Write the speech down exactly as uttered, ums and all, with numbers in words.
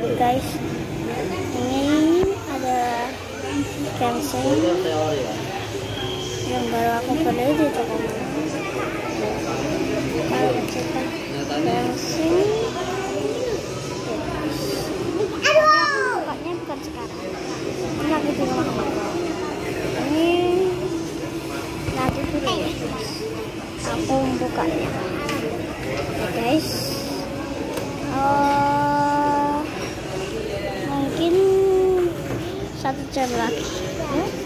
guys, ini ada cancel yang baru aku beli di toko mana. Kalau kita cancel, bukanya bukan sekarang. Ini lagi di rumah aku. Ini nanti dulu ya, aku bukanya. Oke guys, uh, mungkin satu jam lagi.